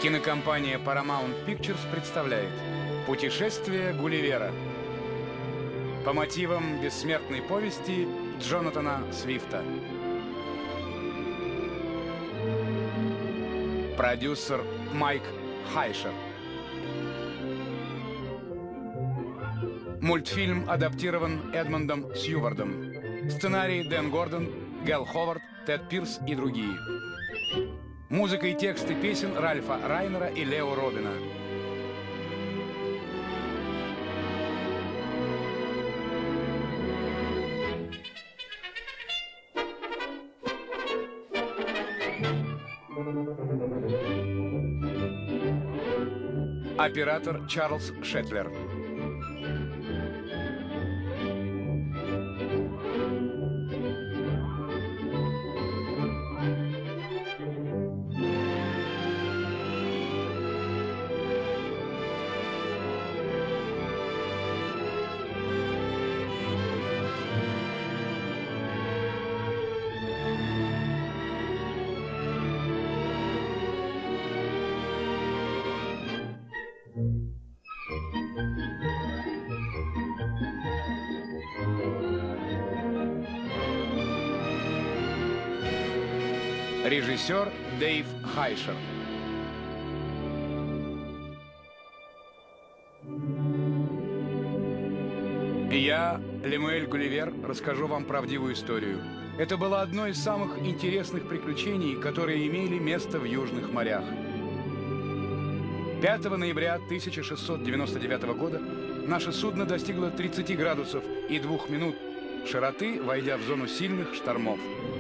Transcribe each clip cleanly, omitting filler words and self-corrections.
Кинокомпания Paramount Pictures представляет «Путешествие Гулливера» по мотивам бессмертной повести Джонатана Свифта. Продюсер Майк Хайшер. Мультфильм адаптирован Эдмондом Сьювардом. Сценарий Дэн Гордон, Гэл Ховард, Тед Пирс и другие. Музыка и тексты песен Ральфа Райнера и Лео Робина. Оператор Чарльз Шетлер. Режиссер Дэйв Хайшер. Я, Лемуэль Гулливер, расскажу вам правдивую историю. Это было одно из самых интересных приключений, которые имели место в Южных морях. 5 ноября 1699 года наше судно достигло 30 градусов и 2 минут широты, войдя в зону сильных штормов.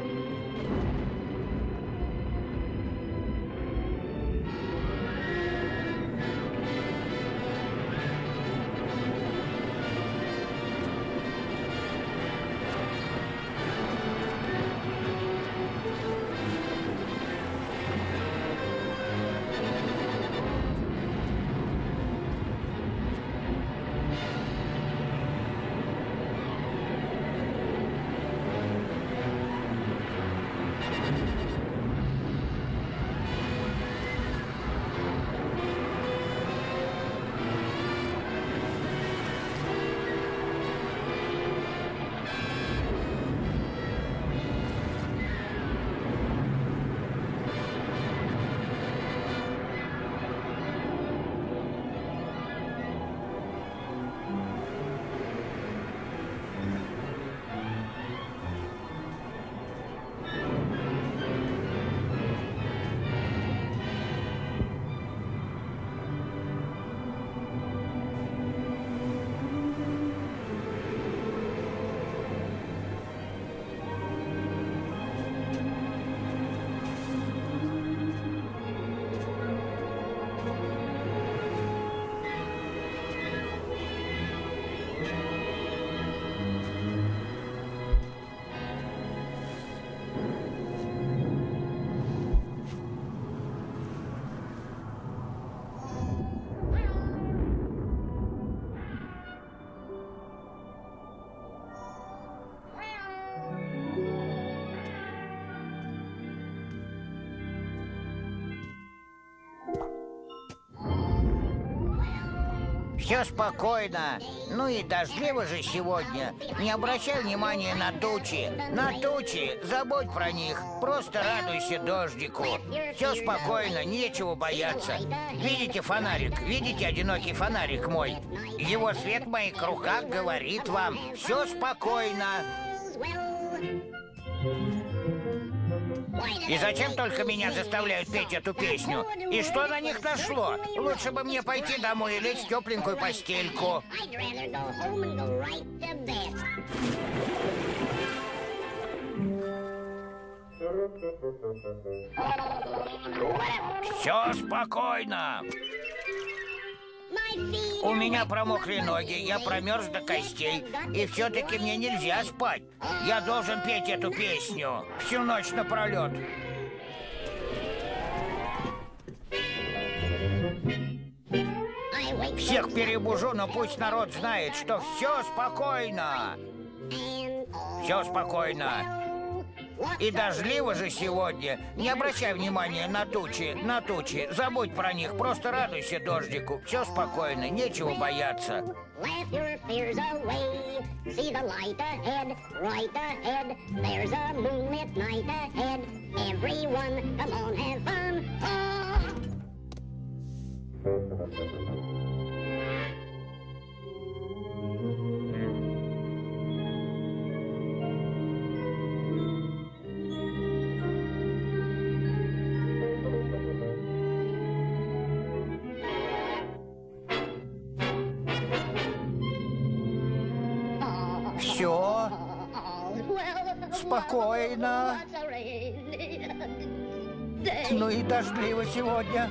Все спокойно. Ну и дождливо же сегодня. Не обращай внимания на тучи. На тучи, забудь про них. Просто радуйся дождику. Все спокойно, нечего бояться. Видите фонарик? Видите одинокий фонарик мой? Его свет в моих руках говорит вам: все спокойно. И зачем только меня заставляют петь эту песню? И что на них нашло? Лучше бы мне пойти домой и лечь в тепленькую постельку. Все спокойно. У меня промокли ноги, я промерз до костей. И все-таки мне нельзя спать. Я должен петь эту песню всю ночь напролет. Всех перебужу, но пусть народ знает, что все спокойно. Все спокойно. И дождливо же сегодня. Не обращай внимания на тучи, Забудь про них, просто радуйся дождику. Все спокойно, нечего бояться. Laugh your fears away. See the light ahead, right ahead. There's a moonlit night ahead. Everyone, come on, have fun. Oh! Все спокойно. Ну и дождливо сегодня.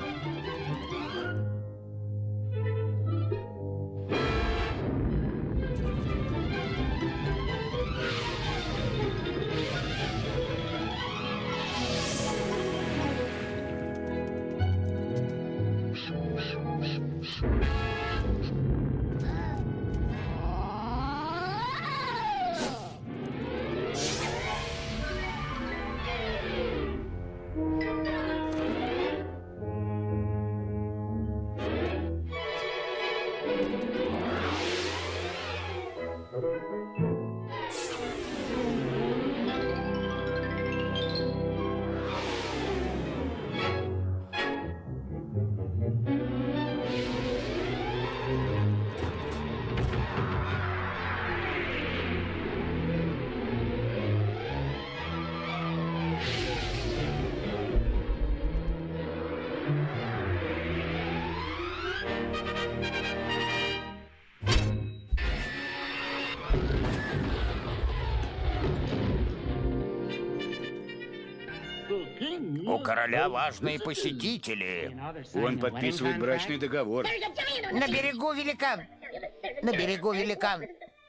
У короля важные посетители. Он подписывает брачный договор. На берегу великан. На берегу великан.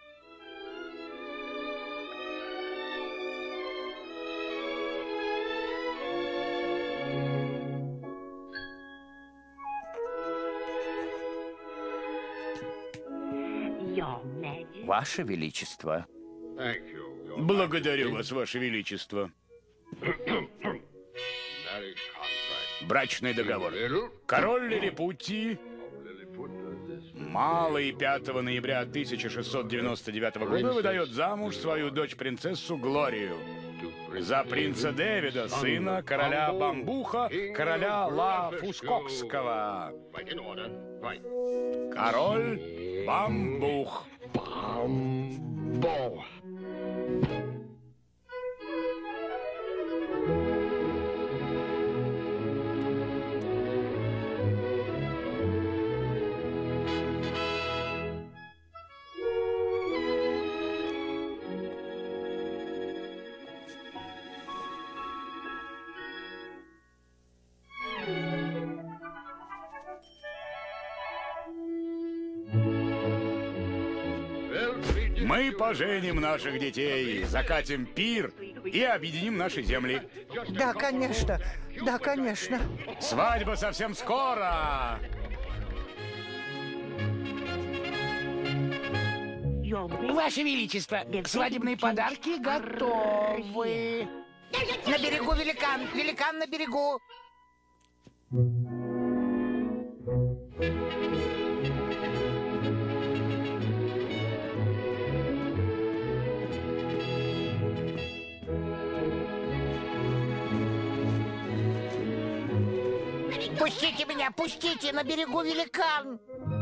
Ваше Величество. Благодарю вас, Ваше Величество. Брачный договор. Король Лилипутти, малый 5 ноября 1699 года, выдает замуж свою дочь-принцессу Глорию за принца Дэвида, сына короля Бамбуха, короля Ла-Фускокского. Король Бамбух. Мы поженим наших детей, закатим пир и объединим наши земли. Да, конечно. Да, конечно. Свадьба совсем скоро. Ваше Величество, свадебные подарки готовы. На берегу великан. Великан на берегу. Пустите меня, пустите, на берегу великан!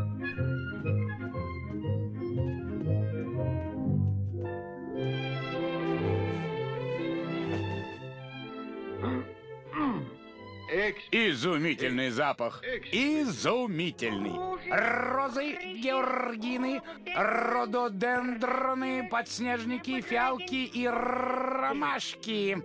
Изумительный запах. Изумительный. Розы, георгины, рододендроны, подснежники, фиалки и ромашки.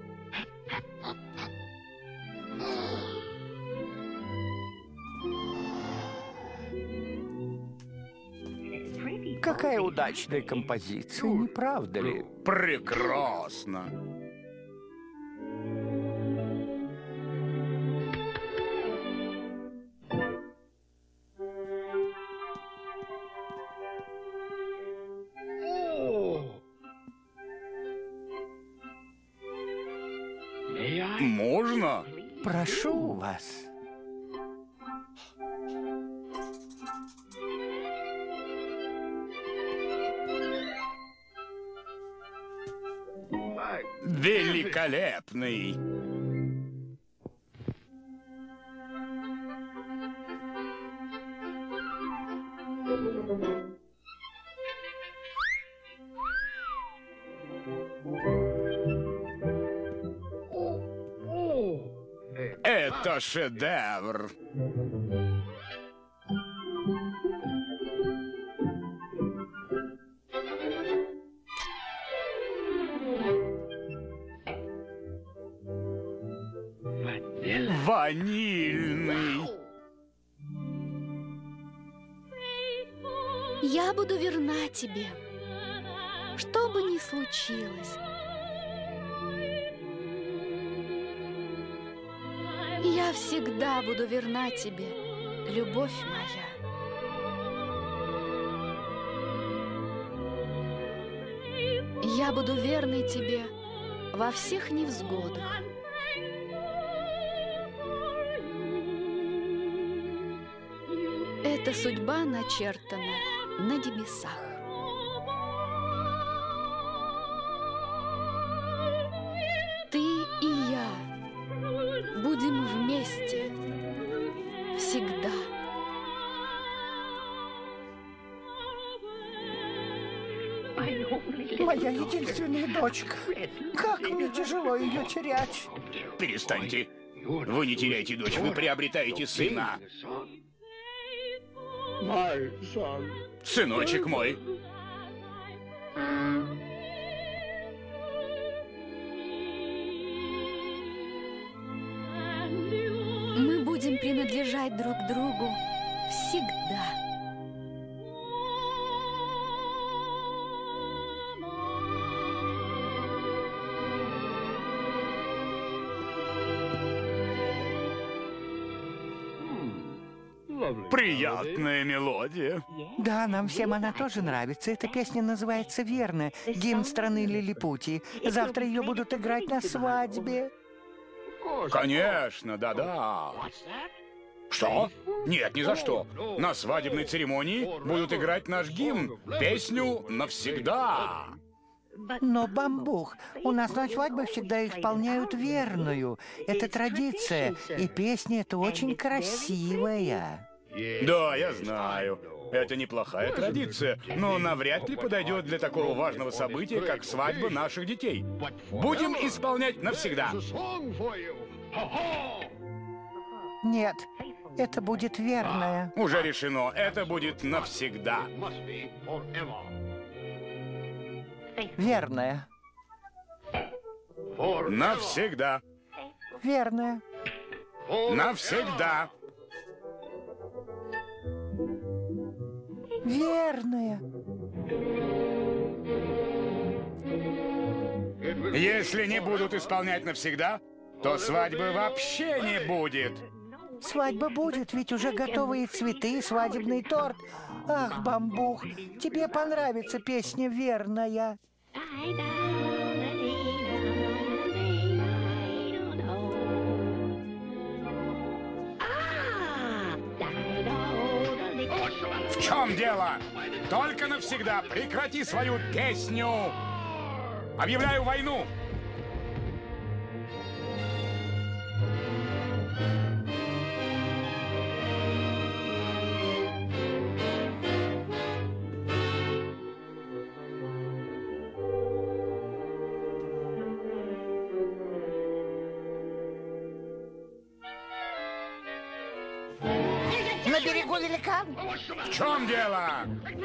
Какая удачная композиция, не правда ли? Прекрасно. Можно? Прошу вас. Великолепный! Это шедевр! Ванильный! Я буду верна тебе, что бы ни случилось. Я всегда буду верна тебе, любовь моя. Я буду верной тебе во всех невзгодах. Эта судьба начертана на небесах. Ты и я будем вместе всегда. Моя единственная дочка. Как мне тяжело ее терять. Перестаньте. Вы не теряете дочь, вы приобретаете сына. Сыночек мой. Мы будем принадлежать друг другу всегда. Приятная мелодия. Да, нам всем она тоже нравится. Эта песня называется «Верно», гимн страны Лилипутии. Завтра ее будут играть на свадьбе. Конечно, да-да. Что? Нет, ни за что. На свадебной церемонии будут играть наш гимн, песню «Навсегда». Но, Бамбух, у нас на свадьбе всегда исполняют верную. Это традиция, и песня эта очень красивая. Да, я знаю. Это неплохая традиция, но навряд ли подойдет для такого важного события, как свадьба наших детей. Будем исполнять навсегда. Нет, это будет верная. Уже решено, это будет навсегда. Верная. Навсегда. Верная. Навсегда. Верная. Если не будут исполнять навсегда, то свадьбы вообще не будет. Свадьба будет, ведь уже готовы и цветы, и свадебный торт. Ах, Бамбух, тебе понравится песня «Верная». В чем дело? Только навсегда прекрати свою песню. Объявляю войну. На берегу великан. В чем дело?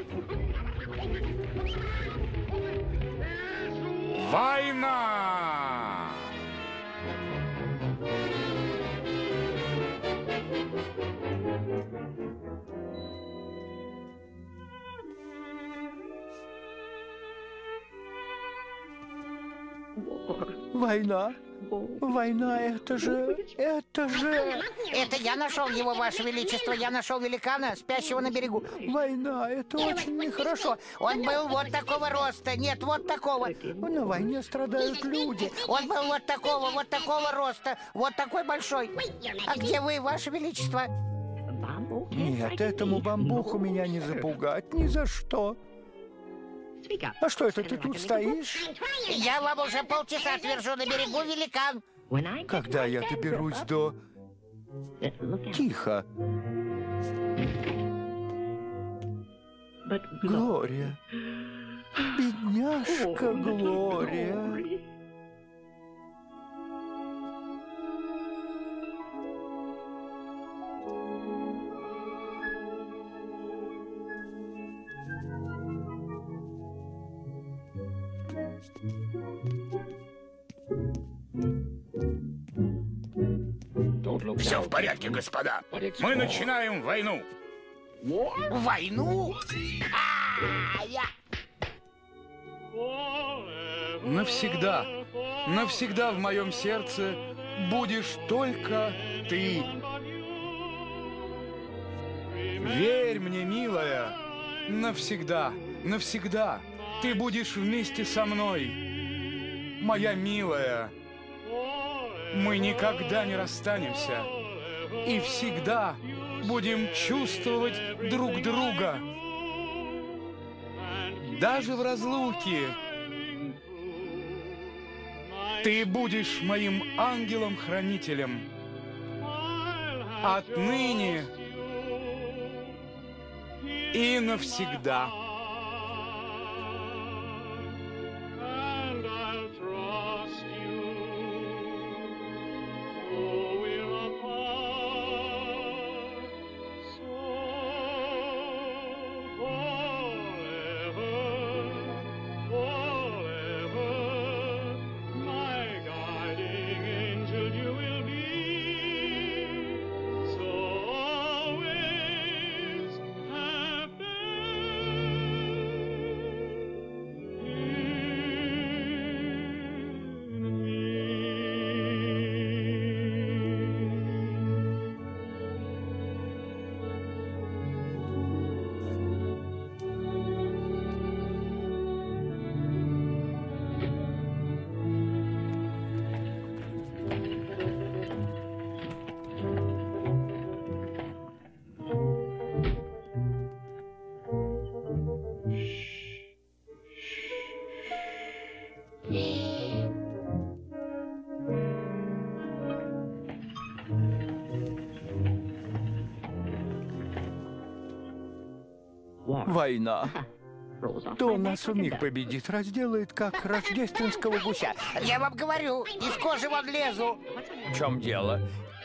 Война! Война. Война, это же... Это я нашел его, Ваше Величество. Я нашел великана, спящего на берегу. Война, это очень нехорошо. Он был вот такого роста. Нет, вот такого. На войне страдают люди. Он был вот такого роста. Вот такой большой. А где вы, Ваше Величество? Нет, этому бамбуху меня не запугать ни за что. А что это ты тут стоишь? Я вам уже полчаса твержу, на берегу великан. Когда я доберусь до... Тихо. Глория. Бедняжка Глория. Все в порядке, господа. Мы начинаем войну. Войну? Навсегда, навсегда в моем сердце будешь только ты. Верь мне, милая, навсегда, навсегда ты будешь вместе со мной, моя милая. Мы никогда не расстанемся и всегда будем чувствовать друг друга. Даже в разлуке ты будешь моим ангелом-хранителем. Отныне и навсегда. Война. То он нас вмиг победит, разделает, как рождественского гуся. Я вам говорю, из кожи вон лезу. В чем дело?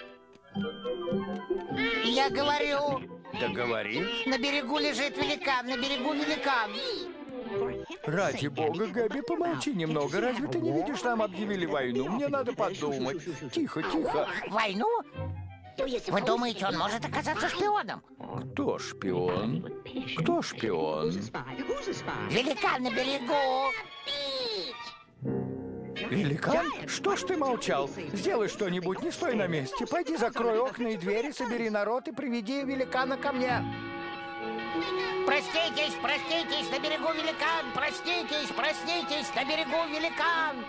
Я говорю. Да говори. На берегу лежит великан, на берегу великан. Ради бога, Гэби, помолчи немного. Разве ты не видишь, нам объявили войну? Мне надо подумать. Тихо, тихо. Войну? Вы думаете, он может оказаться шпионом? Кто шпион? Кто шпион? Великан на берегу. Великан? Что ж ты молчал? Сделай что-нибудь, не стой на месте. Пойди закрой окна и двери, собери народ и приведи великана ко мне. Проститесь, проститесь, на берегу великан! Проститесь, проститесь, на берегу великан!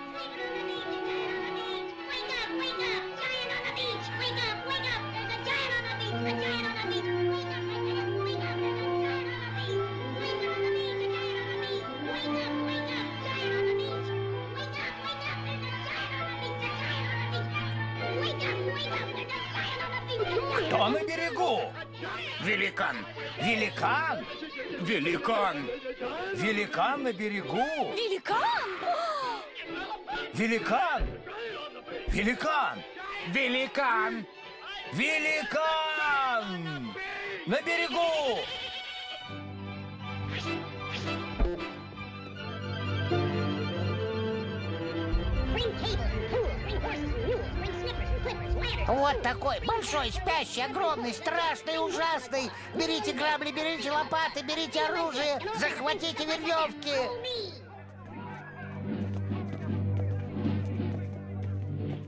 Кто на берегу? Великан! Великан? Великан! Великан на берегу? Великан? Великан! Великан! Великан! Великан! На берегу! Вот такой большой, спящий, огромный, страшный, ужасный. Берите грабли, берите лопаты, берите оружие, захватите веревки.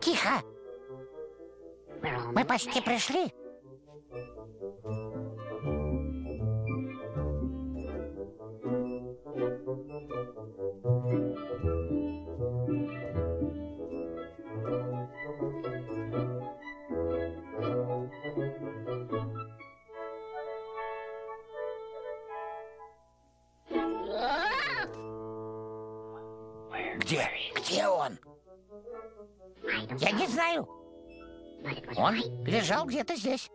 Тихо! Мы почти пришли. Где он? Я не знаю. Он лежал где-то здесь.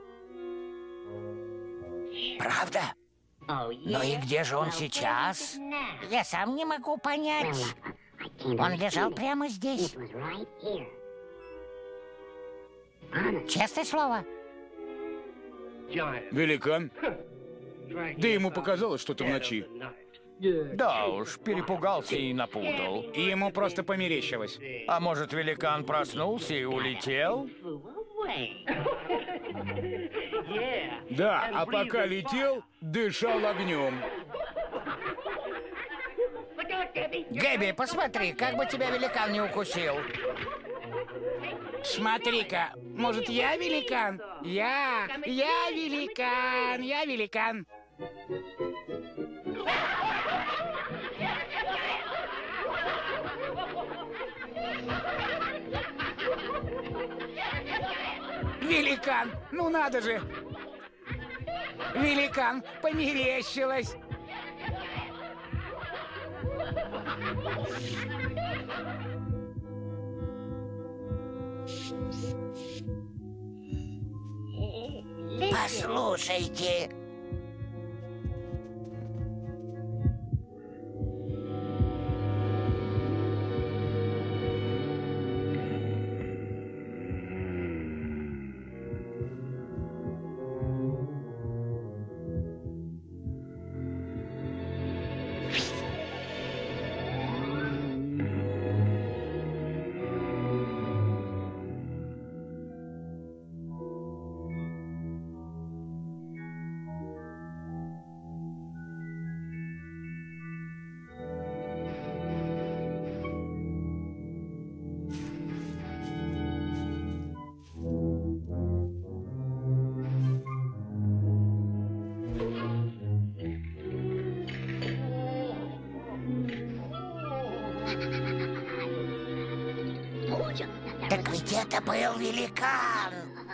Правда? Ну и где же он сейчас? Я сам не могу понять. Он лежал прямо здесь. Честное слово. Великан? Да ему показалось что-то в ночи. Да уж, перепугался и напутал. И ему просто померещилось. А может, великан проснулся и улетел? Да, а пока летел, дышал огнем. Гэби, посмотри, как бы тебя великан не укусил. Смотри-ка, может, я великан? Я великан, я великан. Великан, ну надо же! Великан, померещилось! Послушайте. Так ведь это был великан.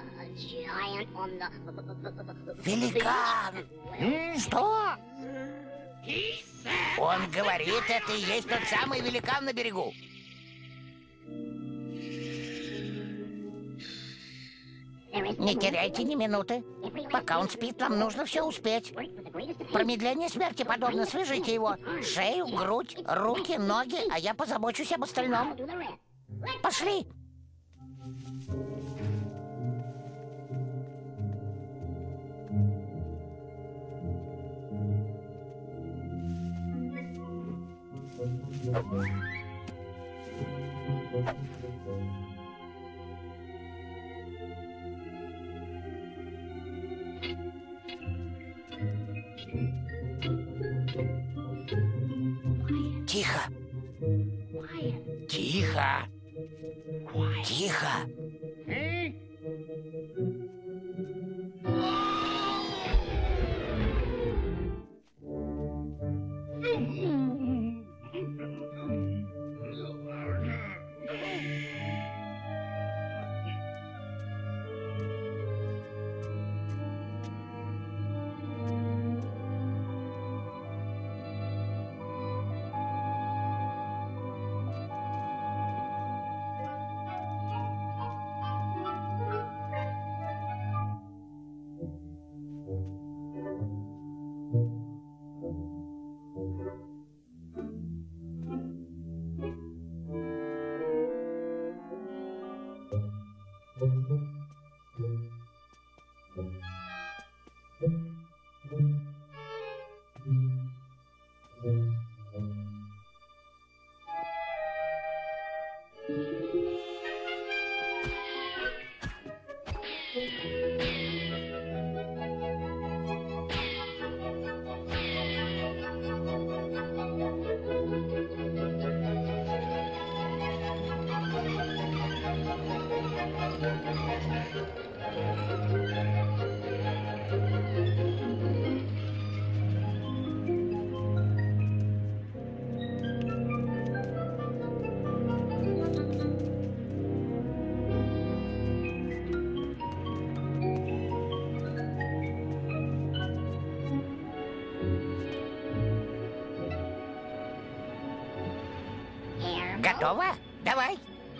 Великан! Что? Он говорит, это и есть тот самый великан на берегу. Не теряйте ни минуты. Пока он спит, нам нужно все успеть. Промедление смерти подобно. Свяжите его. Шею, грудь, руки, ноги, а я позабочусь об остальном. Пошли! Тихо! Тихо! Тихо! Готово? Давай.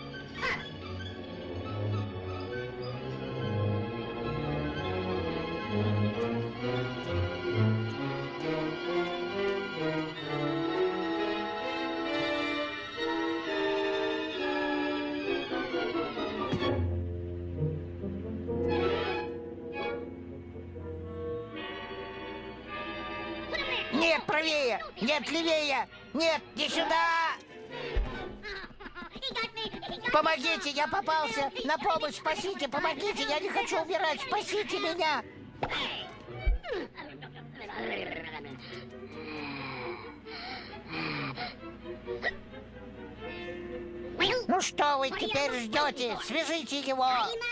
Нет, правее! Нет, левее! Нет, не сюда! Помогите, я попался! На помощь, спасите, помогите! Я не хочу умирать! Спасите меня! Ну что вы теперь ждете? Свяжите его!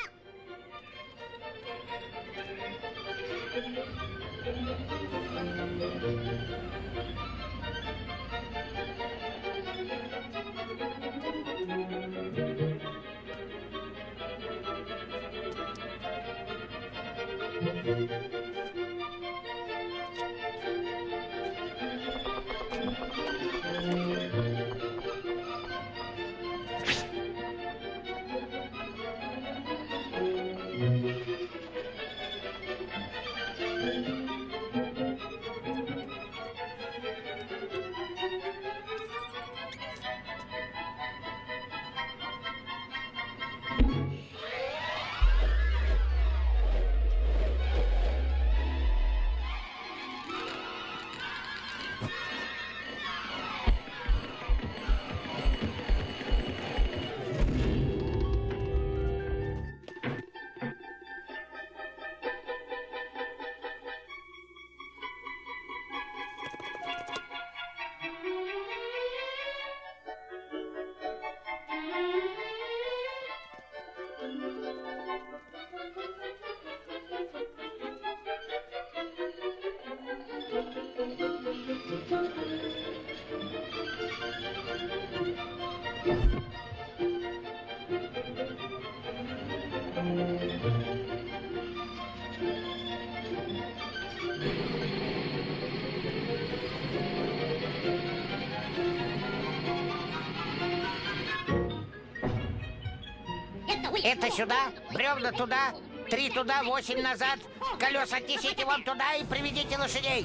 Это сюда, бревна туда, 3 туда, 8 назад. Колеса отнесите вон туда и приведите лошадей.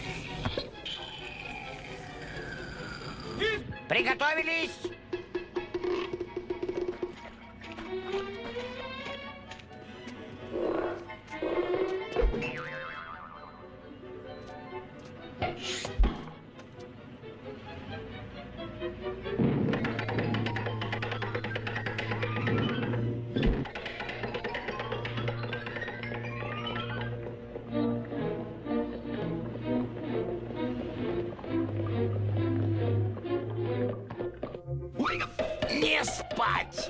Приготовились! Не спать!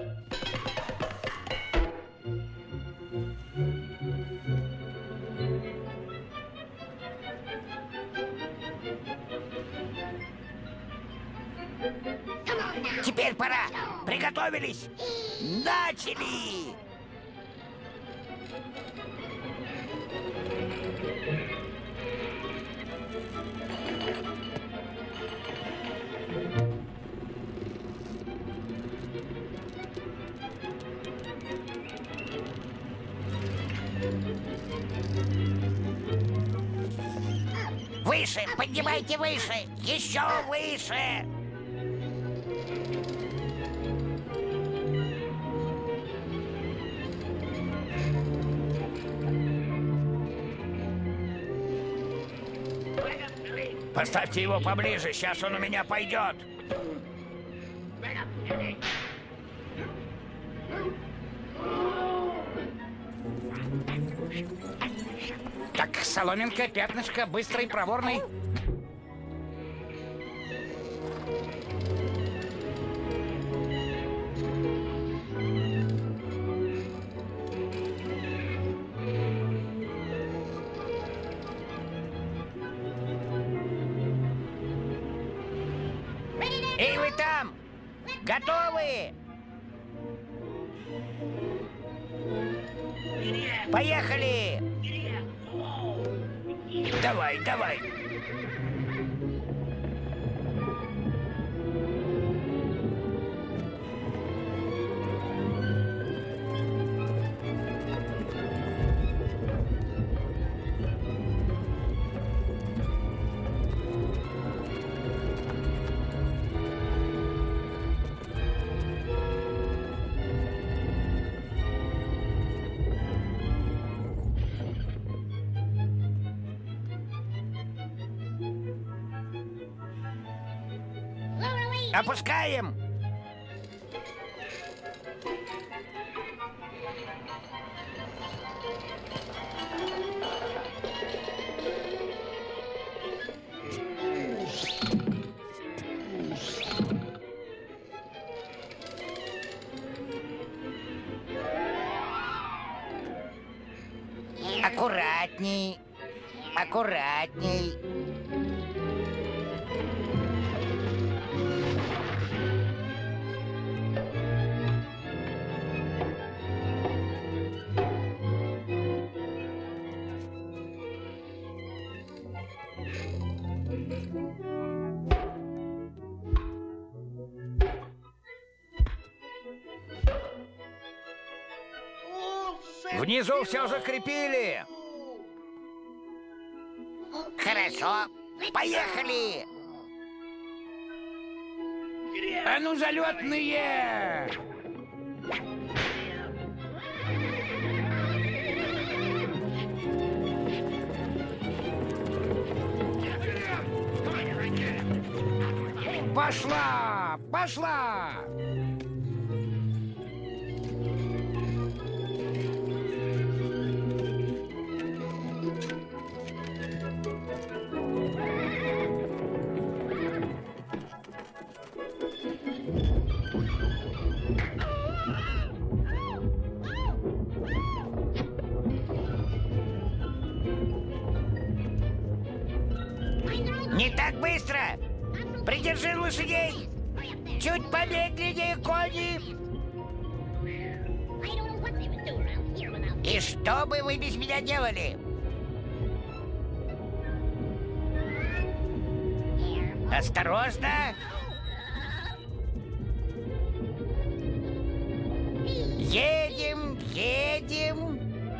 Теперь пора! Приготовились! Начали! Выше! Поднимайте выше! Еще выше! Поставьте его поближе, сейчас он у меня пойдет. Так, соломинка, пятнышко, быстрый, проворный. там? Готовы? Поехали! Давай, давай! Опускаем! Аккуратней, аккуратней. Внизу все закрепили. Хорошо. Поехали. А ну, залетные! Пошла! Пошла! Не так быстро! Придержи лошадей! Чуть помедленнее, кони! И что бы вы без меня делали? Осторожно! Едем, едем!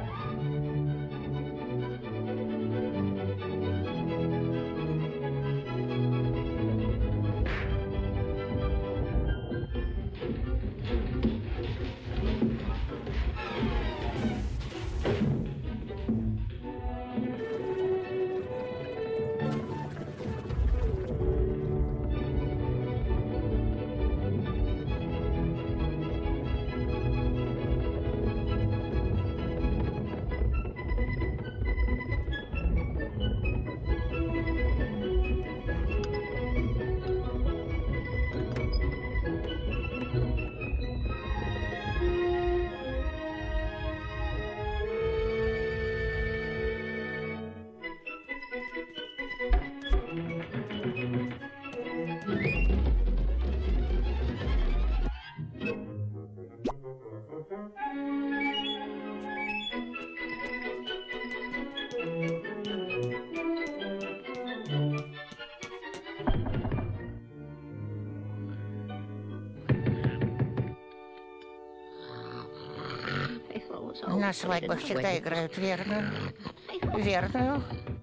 На свадьбах всегда играют верную. Верную.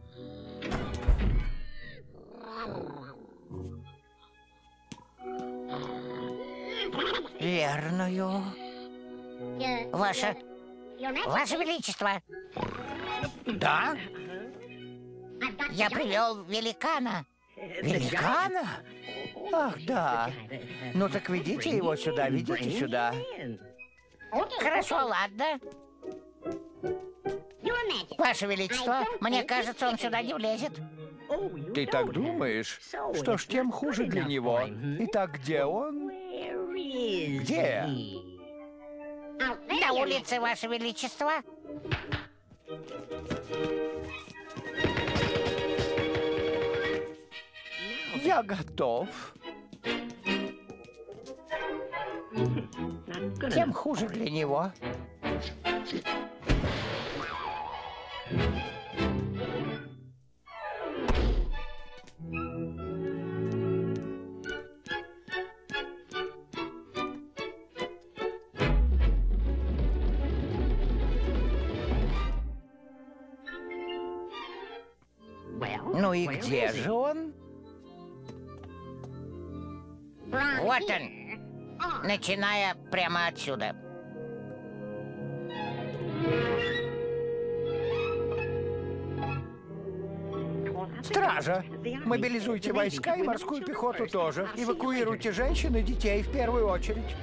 Верную. Ваше Величество. Да? Я привел великана. Великана? Ах, да. Ну так ведите его сюда, ведите сюда. Хорошо, ладно. Ваше Величество, мне кажется, он сюда не влезет. Ты так думаешь? Что ж, тем хуже для него. Итак, где он? Где? На улице, Ваше Величество. Я готов. тем хуже для него. Ну и где же он? Вот он, начиная прямо отсюда. Стража, мобилизуйте войска и морскую пехоту тоже. Эвакуируйте женщин и детей в первую очередь.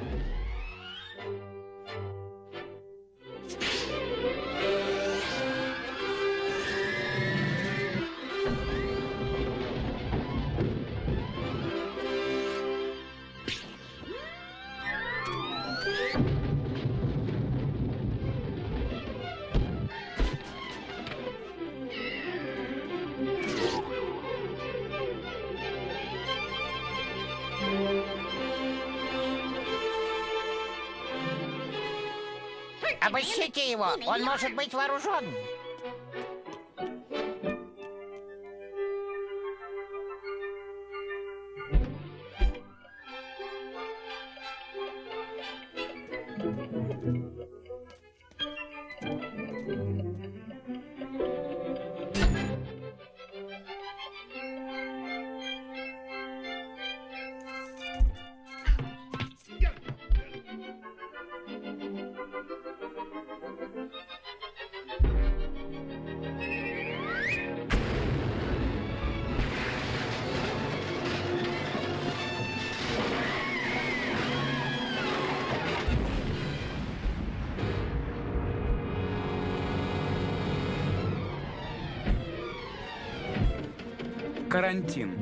Обыщите его, он может быть вооружен. Карантин.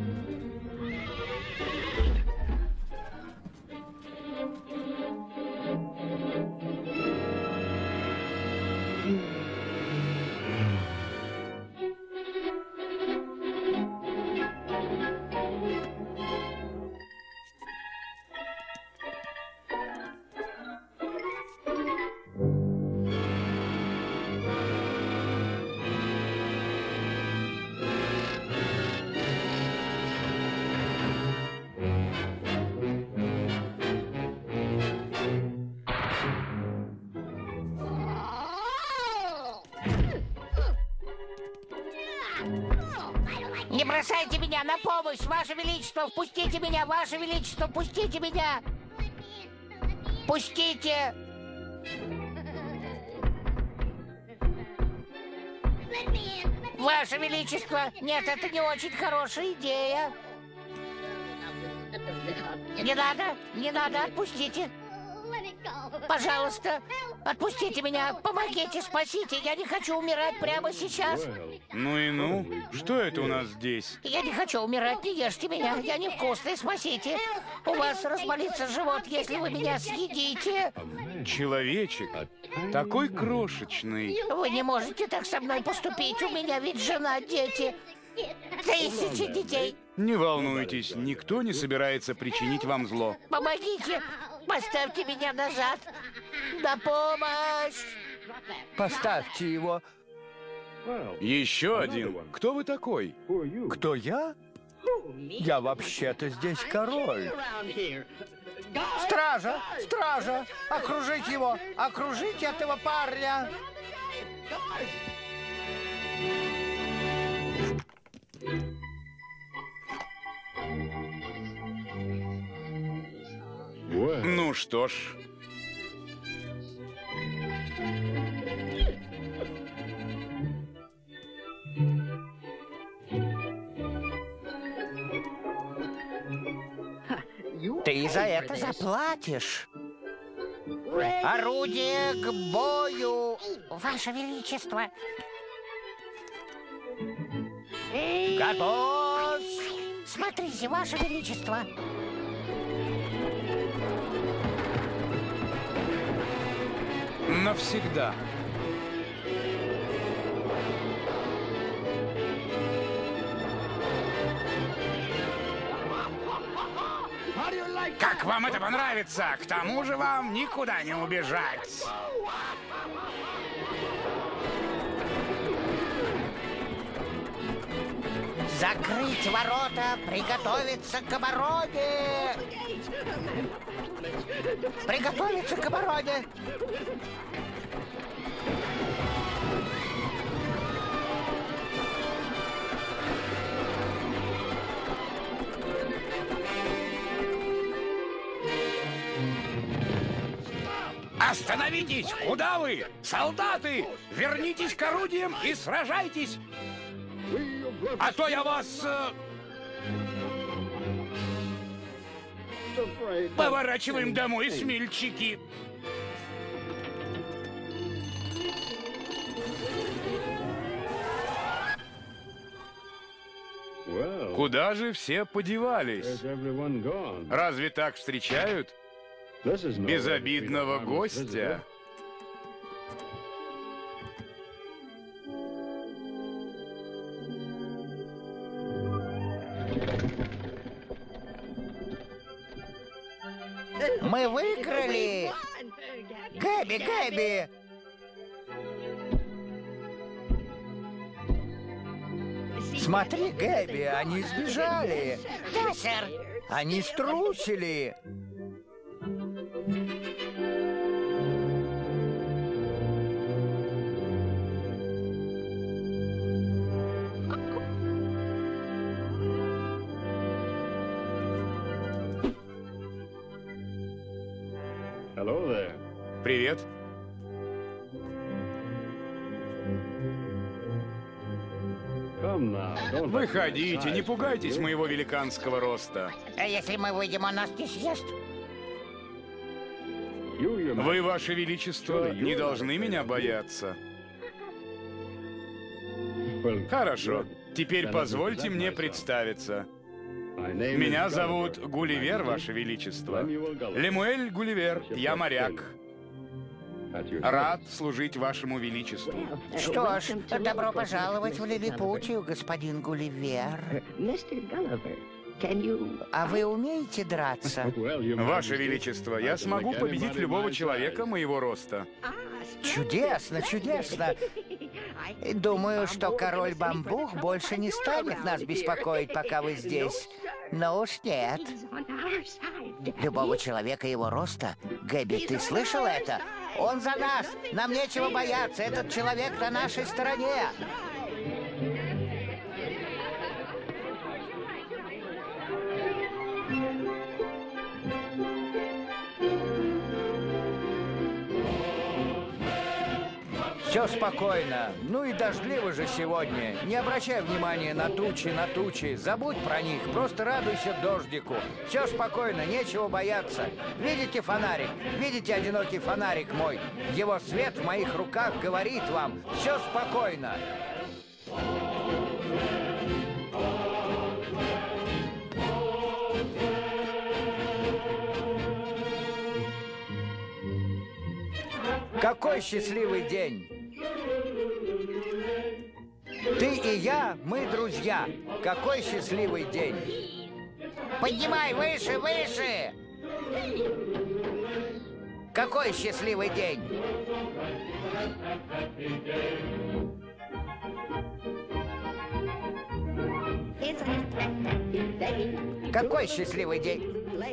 Не бросайте меня на помощь, Ваше Величество! Впустите меня, Ваше Величество! Пустите меня! Пустите! Ваше Величество! Нет, это не очень хорошая идея. Не надо, отпустите. Пожалуйста, отпустите меня, помогите, спасите. Я не хочу умирать прямо сейчас. Ну и ну, что это у нас здесь? Я не хочу умирать, не ешьте меня. Я невкусный, спасите. У вас разболится живот, если вы меня съедите. Человечек, такой крошечный. Вы не можете так со мной поступить. У меня ведь жена, дети. 1000 детей. Не волнуйтесь, никто не собирается причинить вам зло. Помогите, поставьте меня назад. На помощь. Поставьте его. Еще один. Кто вы такой? Кто я? Я вообще-то здесь король. Стража! Стража! Окружить его! Окружить этого парня! Ну что ж. Ты за это заплатишь. Орудие к бою, Ваше Величество. Готовь! Смотрите, Ваше Величество. Навсегда. Как вам это понравится? К тому же вам никуда не убежать. Закрыть ворота, приготовиться к обороне! Приготовиться к обороне! Остановитесь! Куда вы? Солдаты! Вернитесь к орудиям и сражайтесь! А то я вас... Поворачиваем домой, смельчаки! Куда же все подевались? Разве так встречают безобидного гостя? Мы выиграли! Гэби, Гэби! Смотри, Гэби, они сбежали! Да, сэр. Они струсили! Привет. Выходите, не пугайтесь моего великанского роста. А если мы выйдем, он нас не съест? Вы, Ваше Величество, не должны меня бояться. Хорошо. Теперь позвольте мне представиться. Меня зовут Гулливер, Ваше Величество. Лемуэль Гулливер, я моряк. Рад служить Вашему Величеству. Что ж, добро пожаловать в Лилипутию, господин Гулливер. А вы умеете драться? Ваше Величество, я смогу победить любого человека моего роста. Чудесно, чудесно. Думаю, что король Бамбух больше не станет нас беспокоить, пока вы здесь. Но уж нет. Любого человека его роста. Гэби, ты слышал это? Он за нас! Нам нечего бояться! Этот человек на нашей стороне! Все спокойно. Ну и дождливо же сегодня. Не обращай внимания на тучи. Забудь про них. Просто радуйся дождику. Все спокойно, нечего бояться. Видите фонарик? Видите одинокий фонарик мой? Его свет в моих руках говорит вам. Все спокойно. Какой счастливый день! Ты и я, мы друзья. Какой счастливый день! Поднимай выше, выше! Какой счастливый день! Какой счастливый день!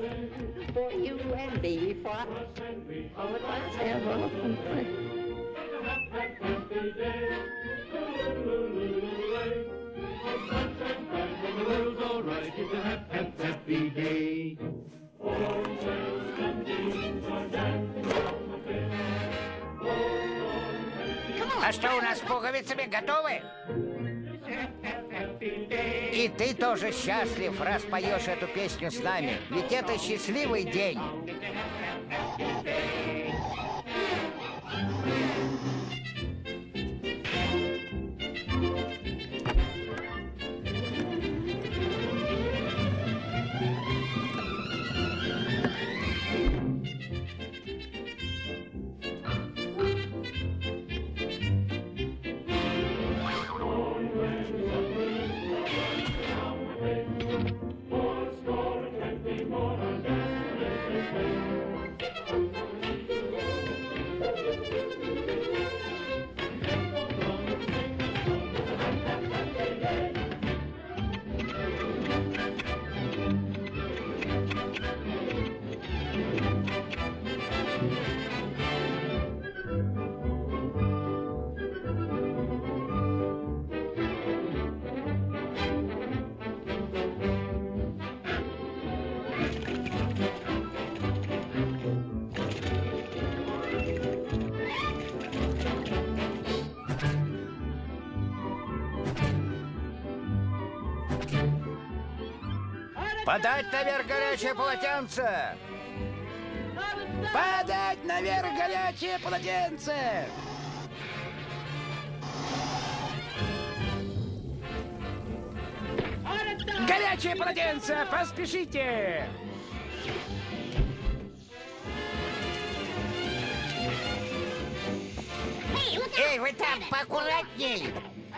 А что у нас с пуговицами? Готовы? И ты тоже счастлив, раз поешь эту песню с нами. Ведь это счастливый день. Подать наверх горячее полотенце! Подать наверх горячее полотенце! Горячее полотенце! Поспешите! Эй, вы там, поаккуратней!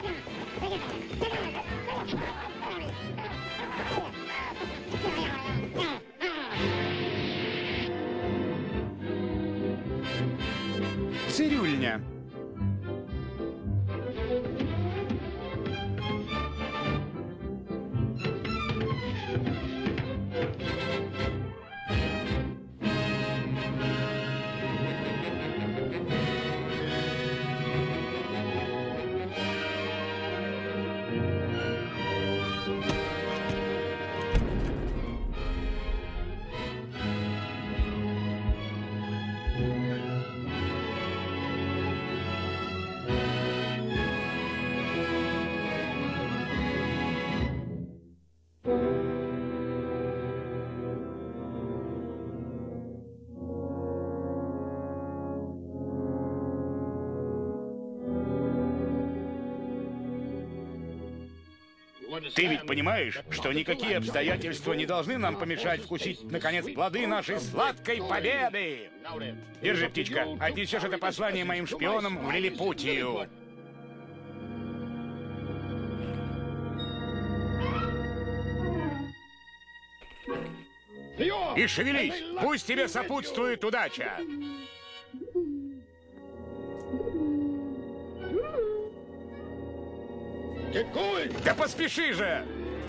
Цирюльня. Ты ведь понимаешь, что никакие обстоятельства не должны нам помешать вкусить, наконец, плоды нашей сладкой победы! Держи, птичка, отнесешь это послание моим шпионам в Лилипутию. И шевелись, пусть тебе сопутствует удача! Да поспеши же!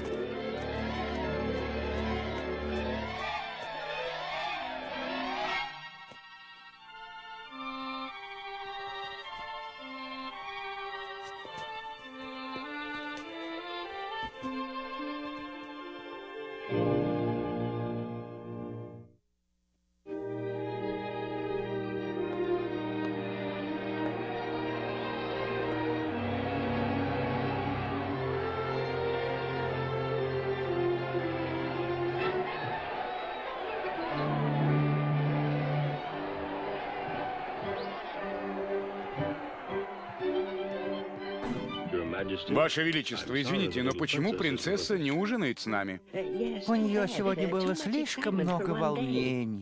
Ваше Величество, извините, но почему принцесса не ужинает с нами? У нее сегодня было слишком много волнений.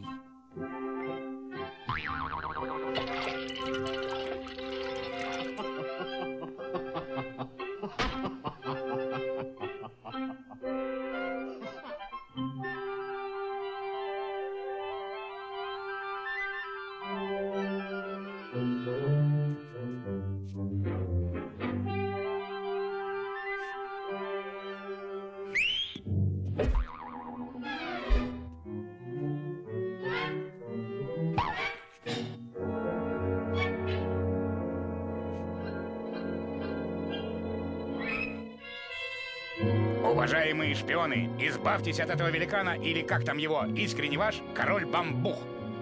Уважаемые шпионы, избавьтесь от этого великана, или как там его, искренне ваш, король Бамбух.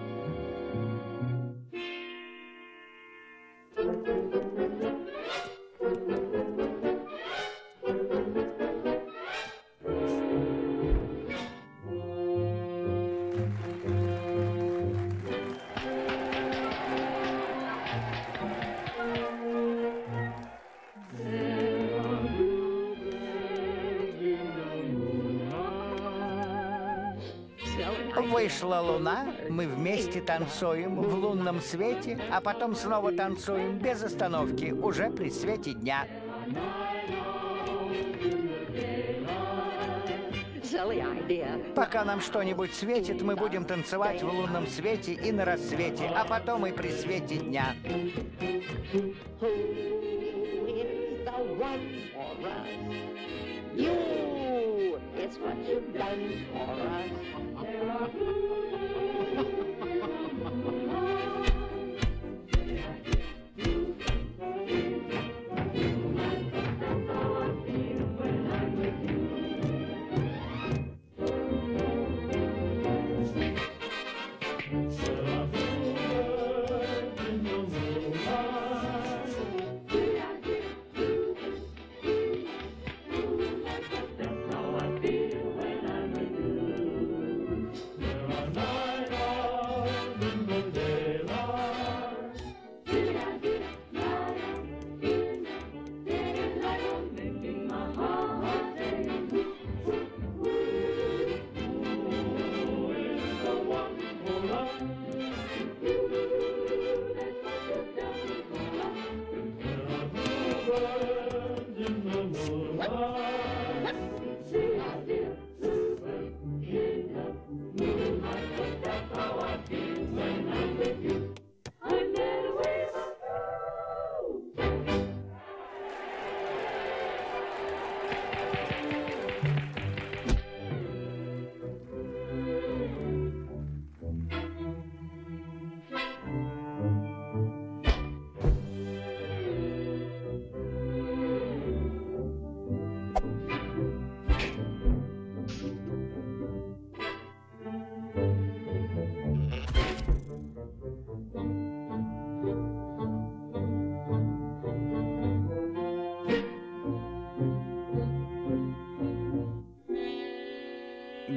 Вышла луна, мы вместе танцуем в лунном свете, а потом снова танцуем без остановки, уже при свете дня. Пока нам что-нибудь светит, мы будем танцевать в лунном свете и на рассвете, а потом и при свете дня. It's what you've done for us.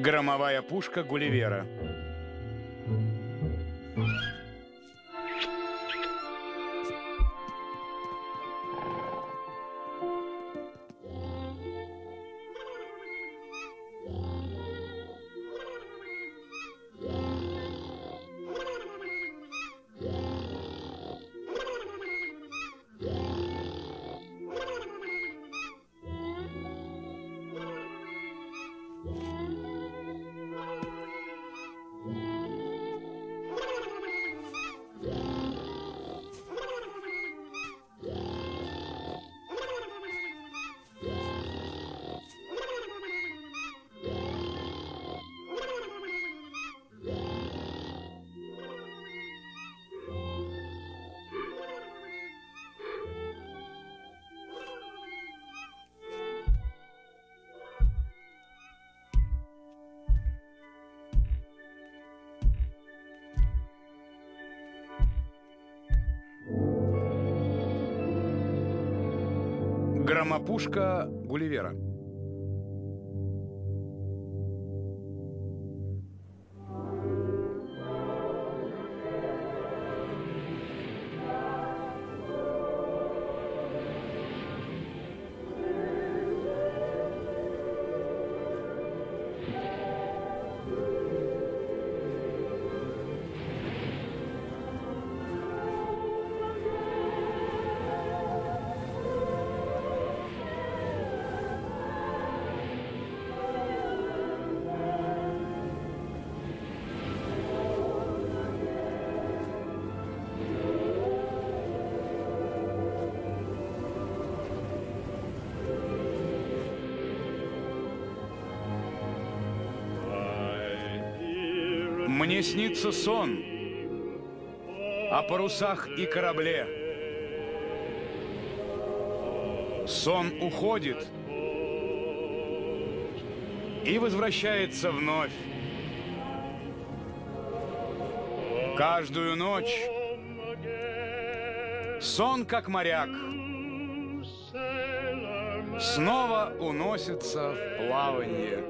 Громовая пушка Гулливера. Громопушка Гулливера. Мне снится сон о парусах и корабле. Сон уходит и возвращается вновь. Каждую ночь сон, как моряк, снова уносится в плаванье.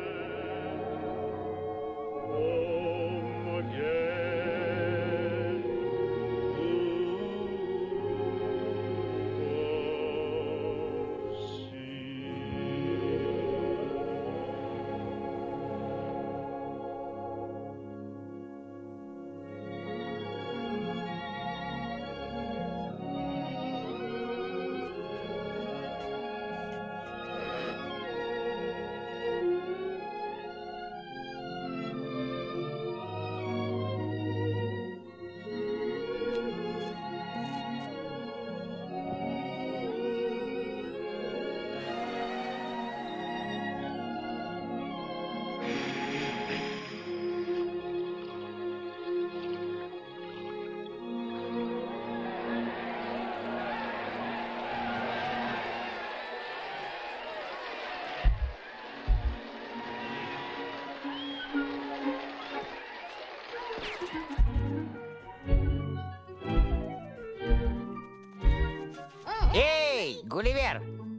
Эй, Гулливер!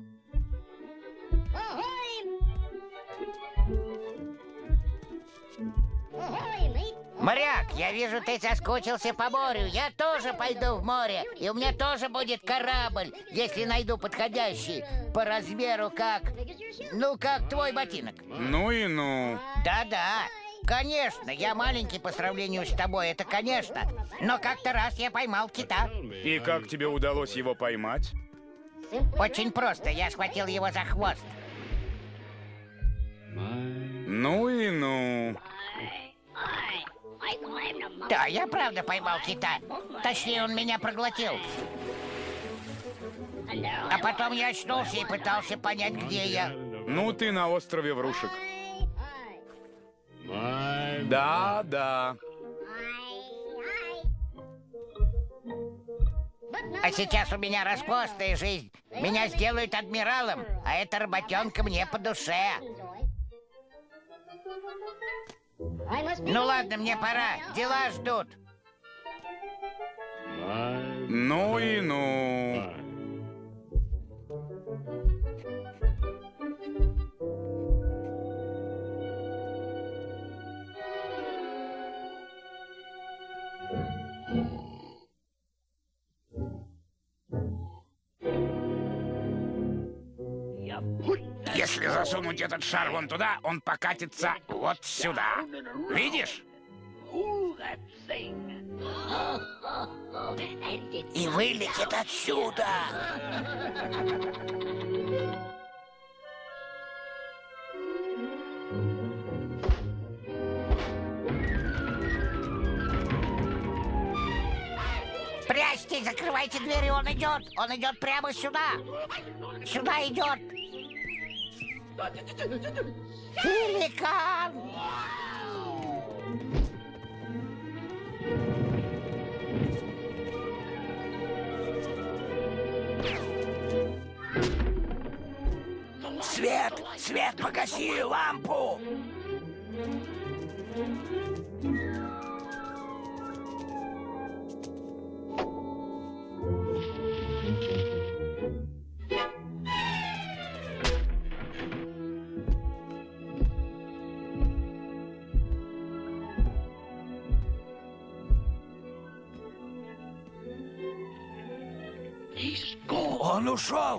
Моряк, я вижу, ты соскучился по морю. Я тоже пойду в море. И у меня тоже будет корабль, если найду подходящий. По размеру как... Ну, как твой ботинок. Ну и ну. Да-да. Конечно, я маленький по сравнению с тобой, это конечно. Но как-то раз я поймал кита. И как тебе удалось его поймать? Очень просто, я схватил его за хвост. Ну и ну. Да, я правда поймал кита. Точнее, он меня проглотил. А потом я очнулся и пытался понять, где я. Ну ты на острове Врушек. Да. А сейчас у меня роскошная жизнь. Меня сделают адмиралом, а эта работенка мне по душе. Ну ладно, мне пора. Дела ждут. Ну и ну. Если засунуть этот шар вон туда, он покатится вот сюда. Видишь? И вылетит отсюда. Прячьтесь, закрывайте двери, он идет прямо сюда. Сюда идет. Великан! Свет! Свет, погаси лампу! Он ушел!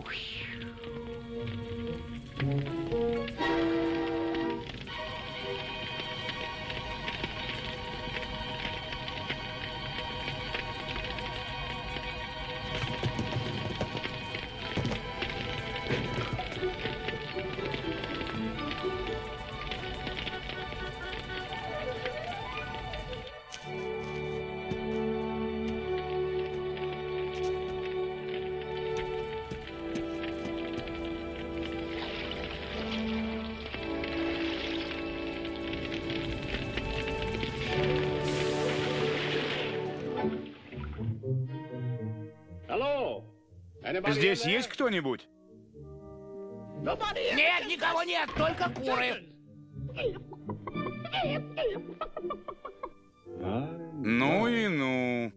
Здесь есть кто-нибудь? Нет, никого нет, только куры. Ну и ну.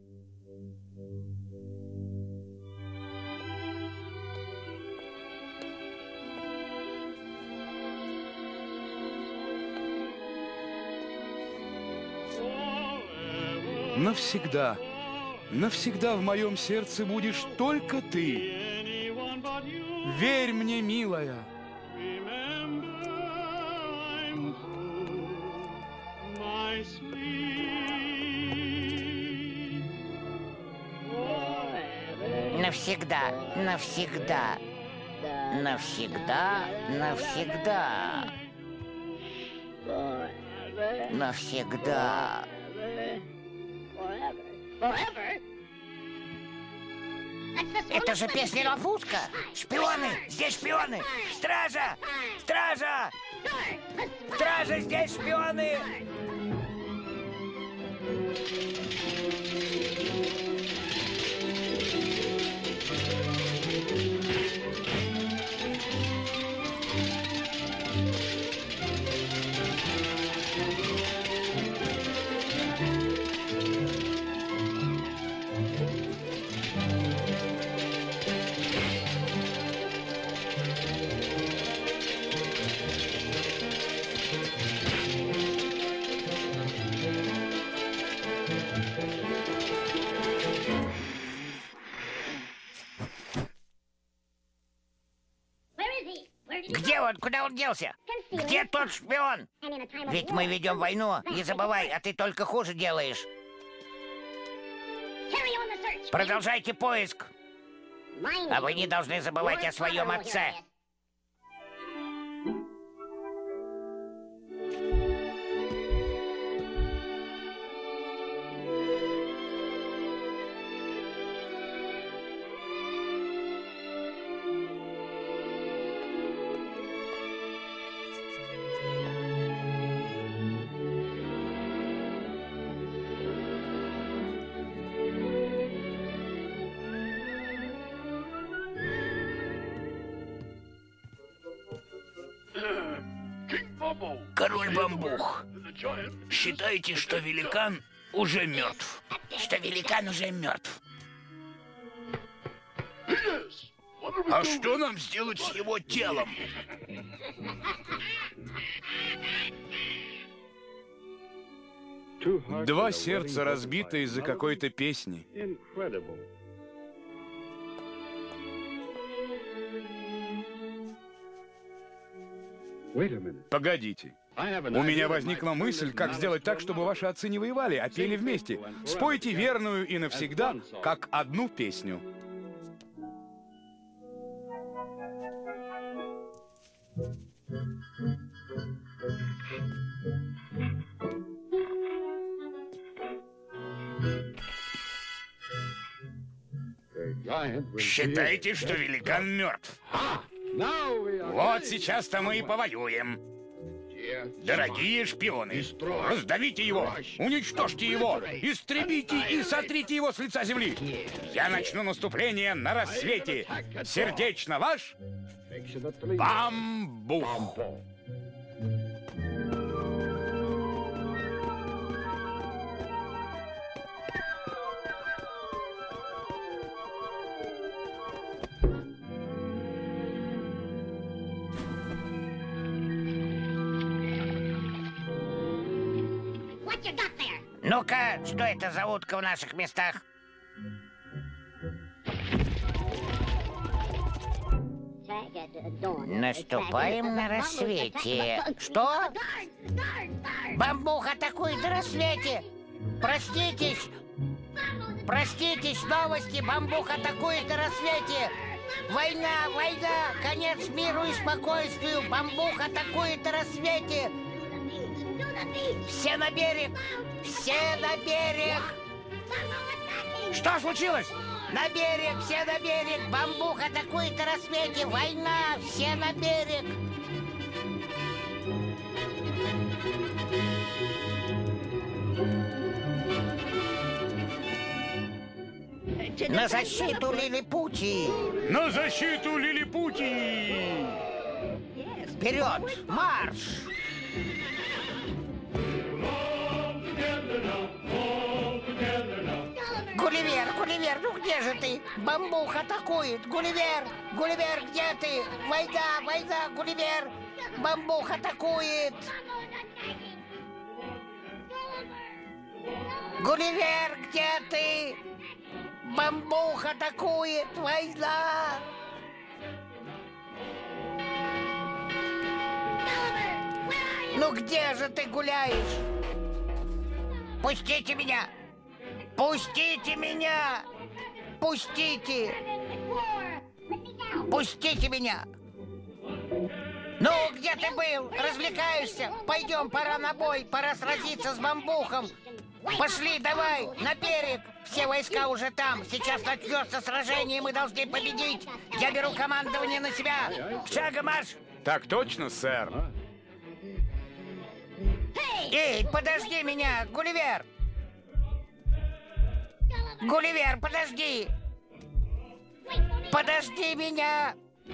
Навсегда, навсегда в моем сердце будешь только ты. Верь мне, милая. Навсегда, навсегда, навсегда, навсегда, навсегда. Это же песня Рафуска. Шпионы! Здесь шпионы! Стража! Стража! Стража! Здесь шпионы! Где он? Куда он делся? Где тот шпион? Ведь мы ведем войну. Не забывай, а ты только хуже делаешь. Продолжайте поиск. А вы не должны забывать о своем отце. Король Бамбух, считайте, что великан уже мертв. Что великан уже мертв. А что нам сделать с его телом? Два сердца разбиты из-за какой-то песни. Погодите. У меня возникла мысль, как сделать так, чтобы ваши отцы не воевали, а пели вместе. Спойте верную и навсегда, как одну песню. Считайте, что великан мертв. Вот сейчас-то мы и повоюем. Дорогие шпионы, раздавите его, уничтожьте его, истребите и сотрите его с лица земли. Я начну наступление на рассвете. Сердечно ваш Бамбух. Ну-ка, что это за утка в наших местах? Наступаем на рассвете. Что? Бамбух атакует на рассвете. Проститесь. Проститесь, новости. Бамбух атакует на рассвете. Война, война, конец миру и спокойствию. Бамбух атакует на рассвете. Все на берег. Все на берег! Что случилось? На берег! Все на берег! Бамбух атакует на рассвете! Война! Все на берег! На защиту Лилипутии! На защиту Лилипутии! Вперед! Марш! Гулливер, Гулливер, ну где же ты? Бамбух атакует! Гулливер! Гулливер, где ты? Война, война, Гулливер! Бамбух атакует! Гулливер, где ты? Бамбух атакует! Война! Ну где же ты гуляешь? Пустите меня! Пустите меня! Пустите! Пустите меня! Ну, где ты был? Развлекаешься? Пойдем, пора на бой, пора сразиться с бамбухом. Пошли, давай, на берег. Все войска уже там. Сейчас начнется сражение, и мы должны победить. Я беру командование на себя. Шагом марш! Так точно, сэр. Эй, подожди меня, Гулливер! Гулливер, подожди! Подожди меня!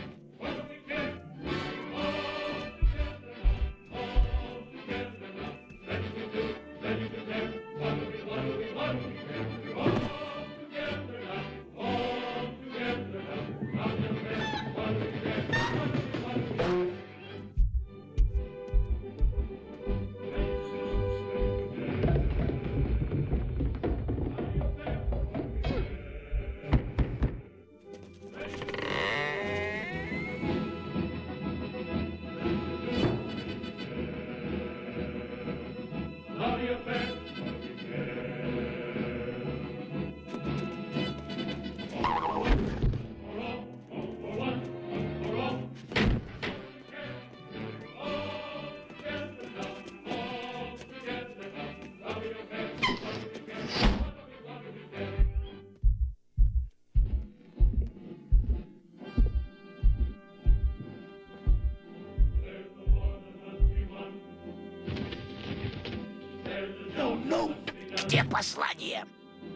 Где послание?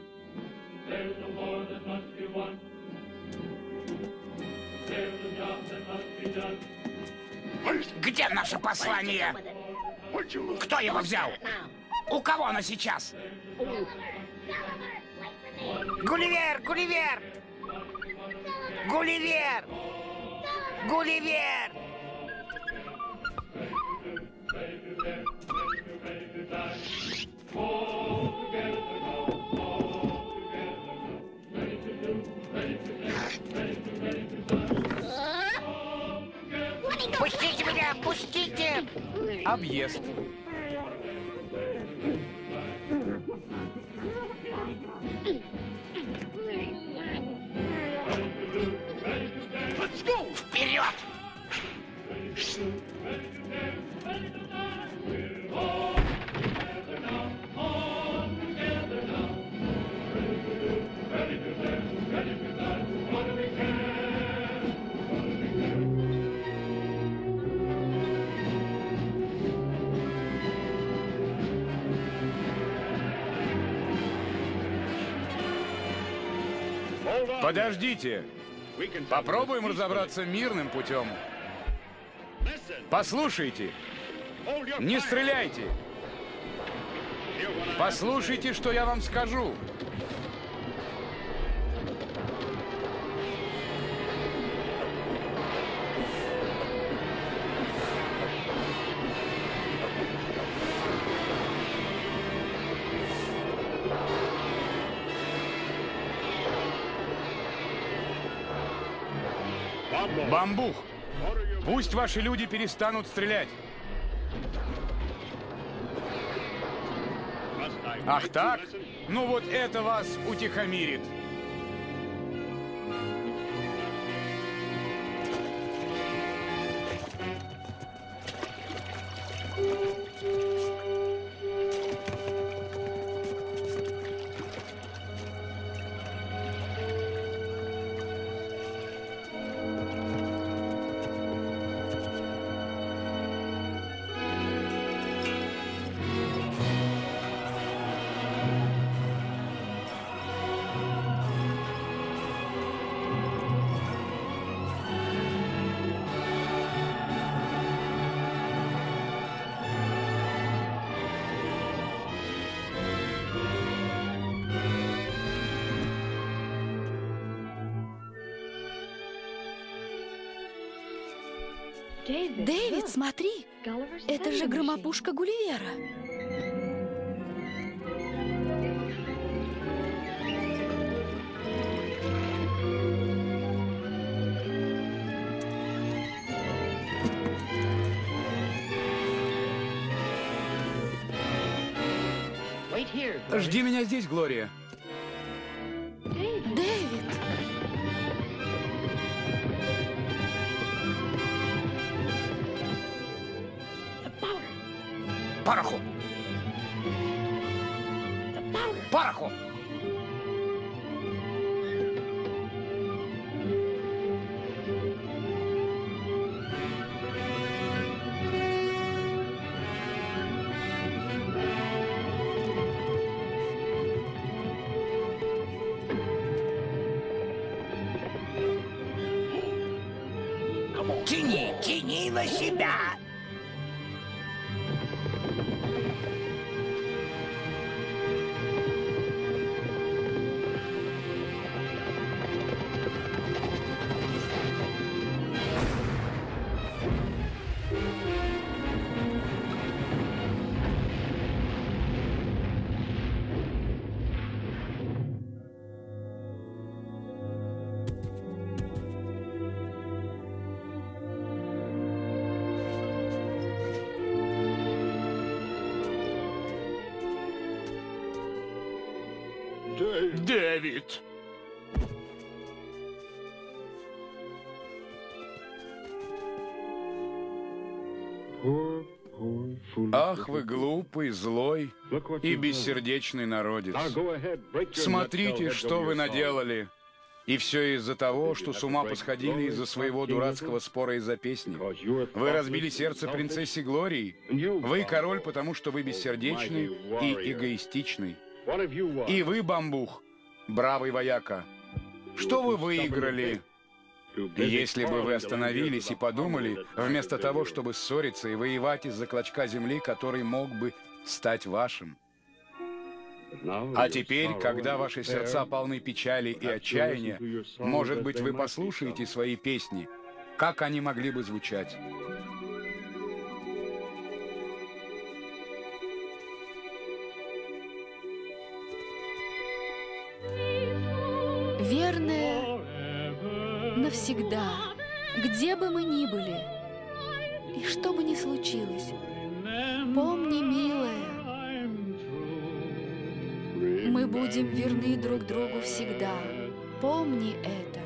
Где наше послание? Кто его взял? У кого оно сейчас? Гулливер! Гулливер! Гулливер! Гулливер! Пустите меня, пустите! Объезд. Вперед! Подождите. Попробуем разобраться мирным путем. Послушайте. Не стреляйте. Послушайте, что я вам скажу. Бамбух, пусть ваши люди перестанут стрелять. Ах так? Ну вот это вас утихомирит. Дэвид, смотри, это же громопушка Гулливера. Жди меня здесь, Глория. Дэвид! Пороху! Пороху! Тяни, тяни на себя! Дэвид! Ах, вы глупый, злой и бессердечный народец. Смотрите, что вы наделали. И все из-за того, что с ума посходили из-за своего дурацкого спора из-за песни. Вы разбили сердце принцессе Глории. Вы король, потому что вы бессердечный и эгоистичный. И вы, Бамбух, бравый вояка. Что вы выиграли? Если бы вы остановились и подумали, вместо того, чтобы ссориться и воевать из-за клочка земли, который мог бы стать вашим. А теперь, когда ваши сердца полны печали и отчаяния, может быть, вы послушаете свои песни, как они могли бы звучать. Верное навсегда, где бы мы ни были, И что бы ни случилось, помни, милая, мы будем верны друг другу всегда. Помни это.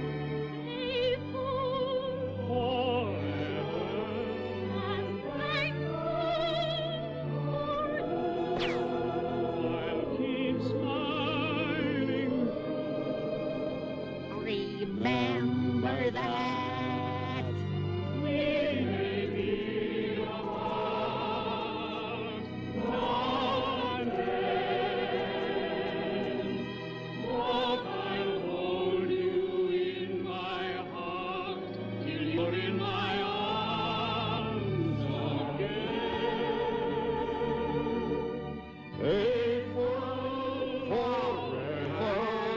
Remember that we may be apart one day, but I'll hold you in my heart till you're in my arms again. Faithful forever.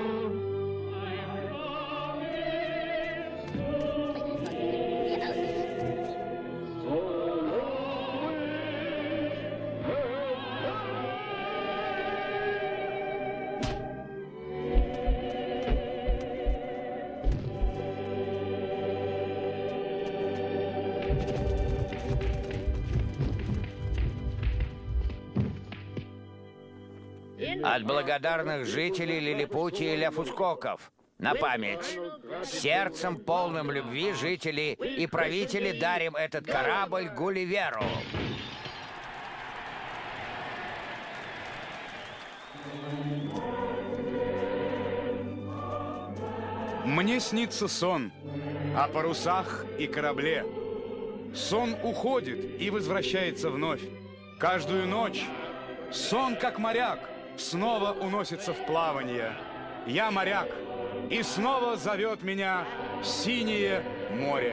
От благодарных жителей Лилипутии и Ляфускоков. На память. Сердцем полным любви жители и правители дарим этот корабль Гулливеру. Мне снится сон о парусах и корабле. Сон уходит и возвращается вновь. Каждую ночь сон, как моряк, снова уносится в плавание. Я моряк, и снова зовет меня синее море.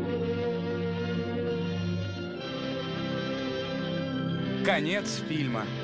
Конец фильма.